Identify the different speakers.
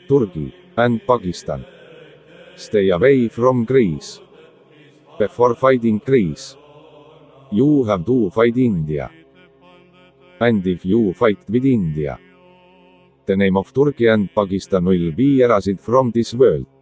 Speaker 1: Turkey and Pakistan. Stay away from Greece. Before fighting Greece, you have to fight India. And if you fight with India, the name of Turkey and Pakistan will be erased from this world.